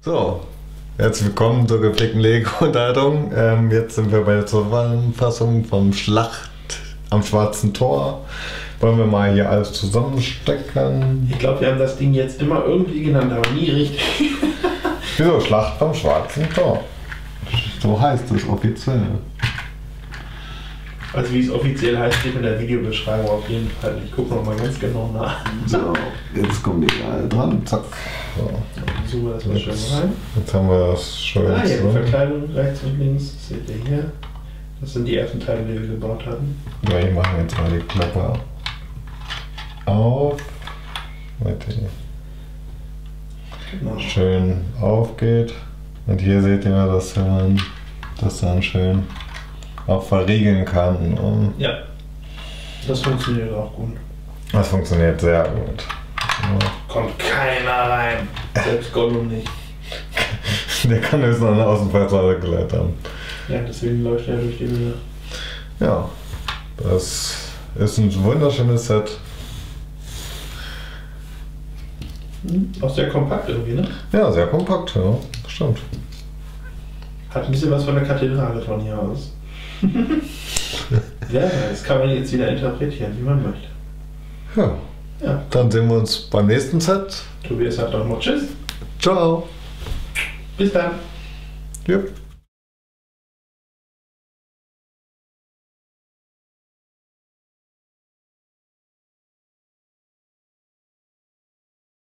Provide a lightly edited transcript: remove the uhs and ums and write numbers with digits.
So, herzlich willkommen zur gepflegten Lego-Unterhaltung. Jetzt sind wir bei der Zusammenfassung vom Schlacht am Schwarzen Tor. Wollen wir mal hier alles zusammenstecken? Ich glaube, wir haben das Ding jetzt immer irgendwie genannt, aber nie richtig. Wieso? Schlacht vom Schwarzen Tor. So heißt es offiziell. Also wie es offiziell heißt, steht in der Videobeschreibung auf jeden Fall. Ich gucke noch mal ganz genau nach. So, jetzt kommen die alle dran. Zack. So. Suchen wir das mal schön rein. Jetzt haben wir das schön. Hier Verkleidung rechts und links. Das seht ihr hier. Das sind die ersten Teile, die wir gebaut hatten. Ja, ich mache jetzt mal die Klappe auf. Damit die Genau. schön aufgeht. Und hier seht ihr, dass man das dann schön auch verriegeln kann. Ja, das funktioniert auch gut. Das funktioniert sehr gut. Ja. Kommt keiner rein. Selbst Gollum nicht. Der kann höchstens an der Außenfassade geleitet haben. Ja, deswegen läuft er durch die Höhe. Ja, das ist ein wunderschönes Set. Auch sehr kompakt irgendwie, ne? Ja, sehr kompakt, ja, stimmt. Hat ein bisschen was von der Kathedrale von hier aus. Ja, das kann man jetzt wieder interpretieren, wie man möchte. Ja, Ja. dann sehen wir uns beim nächsten Set. Tobias sagt doch noch Tschüss. Ciao. Bis dann. Yep.